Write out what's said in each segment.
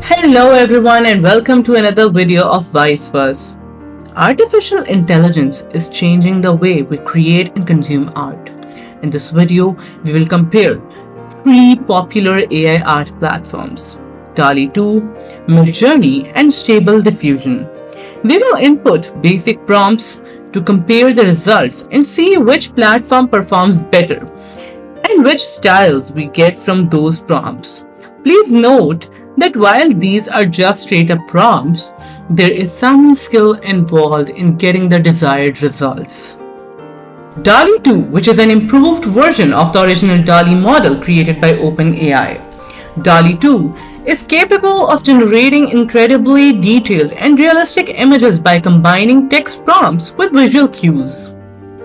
Hello everyone and welcome to another video of Vice Versa. Artificial intelligence is changing the way we create and consume art. In this video, we will compare three popular AI art platforms: Dall E 2, Midjourney, and Stable Diffusion. We will input basic prompts to compare the results and see which platform performs better and which styles we get from those prompts. Please note that while these are just straight up prompts, there is some skill involved in getting the desired results. Dall E 2, which is an improved version of the original Dall E model created by OpenAI. Dall E 2 is capable of generating incredibly detailed and realistic images by combining text prompts with visual cues.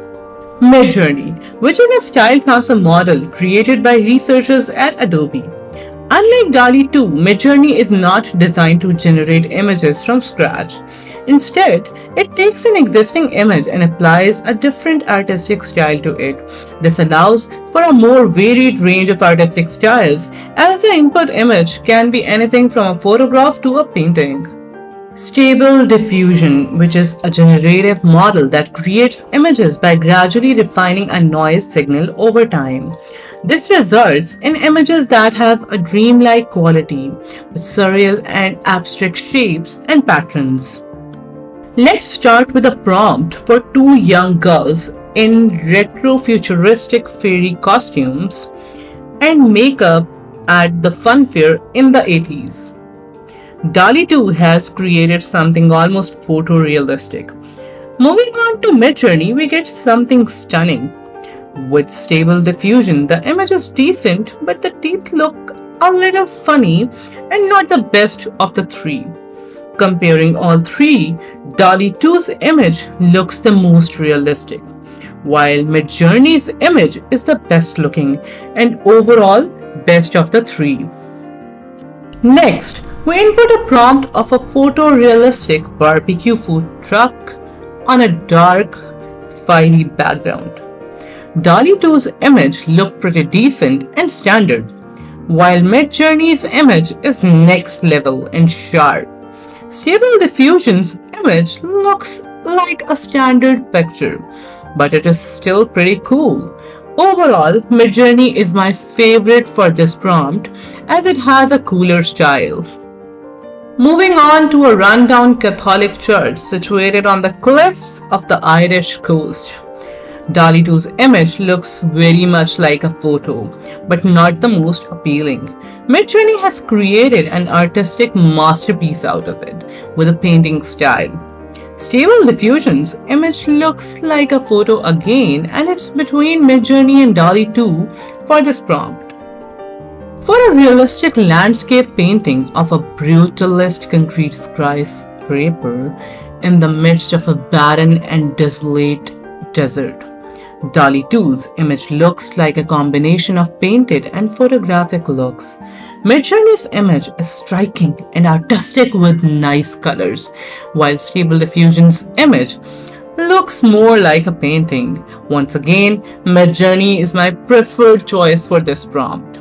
Midjourney, which is a style transfer model created by researchers at Adobe. Unlike Dall E 2, Midjourney is not designed to generate images from scratch. Instead, it takes an existing image and applies a different artistic style to it. This allows for a more varied range of artistic styles, as the input image can be anything from a photograph to a painting. Stable Diffusion, which is a generative model that creates images by gradually refining a noise signal over time. This results in images that have a dreamlike quality, with surreal and abstract shapes and patterns. Let's start with a prompt for two young girls in retro-futuristic fairy costumes and makeup at the fun fair in the 80s. Dall E 2 has created something almost photorealistic. Moving on to Midjourney, we get something stunning. With Stable Diffusion, the image is decent, but the teeth look a little funny and not the best of the three. Comparing all three, Dall E 2's image looks the most realistic, while Midjourney's image is the best looking and overall best of the three. Next, we input a prompt of a photorealistic barbecue food truck on a dark, fiery background. Dall E 2's image looked pretty decent and standard, while Midjourney's image is next level and sharp. Stable Diffusion's image looks like a standard picture, but it is still pretty cool. Overall, Midjourney is my favorite for this prompt as it has a cooler style. Moving on to a rundown Catholic church situated on the cliffs of the Irish coast. Dall E 2's image looks very much like a photo, but not the most appealing. Midjourney has created an artistic masterpiece out of it, with a painting style. Stable Diffusion's image looks like a photo again, and it's between Midjourney and Dall E 2 for this prompt. For a realistic landscape painting of a brutalist concrete skyscraper in the midst of a barren and desolate desert, Dall E 2's image looks like a combination of painted and photographic looks. Midjourney's image is striking and artistic with nice colors, while Stable Diffusion's image looks more like a painting. Once again, Midjourney is my preferred choice for this prompt.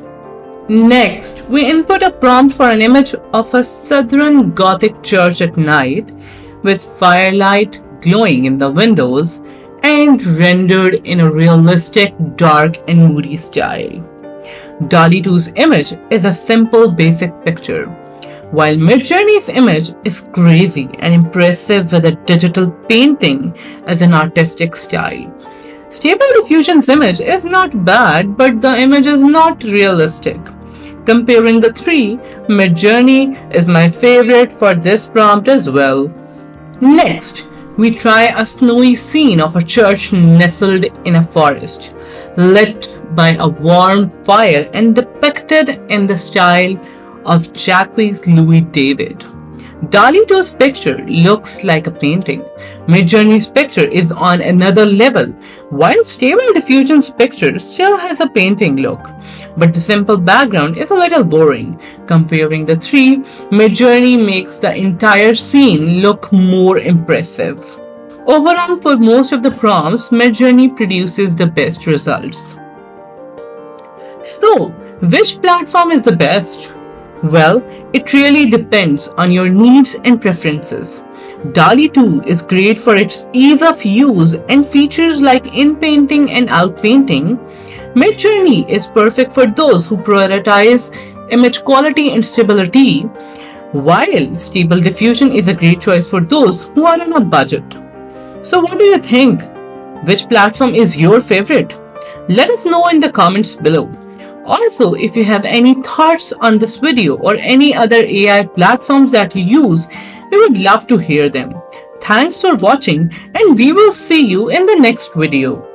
Next, we input a prompt for an image of a southern Gothic church at night, with firelight glowing in the windows and rendered in a realistic, dark and moody style. Dall E 2's image is a simple, basic picture, while Midjourney's image is crazy and impressive with a digital painting as an artistic style. Stable Diffusion's image is not bad, but the image is not realistic. Comparing the three, Midjourney is my favorite for this prompt as well. Next, we try a snowy scene of a church nestled in a forest, lit by a warm fire and depicted in the style of Jacques Louis David. Dall E 2's picture looks like a painting. Midjourney's picture is on another level, while Stable Diffusion's picture still has a painting look, but the simple background is a little boring. Comparing the three, Midjourney makes the entire scene look more impressive. Overall, for most of the prompts, Midjourney produces the best results. So, which platform is the best? Well, it really depends on your needs and preferences. Dall E 2 is great for its ease of use and features like inpainting and outpainting. Midjourney is perfect for those who prioritize image quality and stability, while Stable Diffusion is a great choice for those who are on a budget. So what do you think? Which platform is your favorite? Let us know in the comments below. Also, if you have any thoughts on this video or any other AI platforms that you use, we would love to hear them. Thanks for watching, and we will see you in the next video.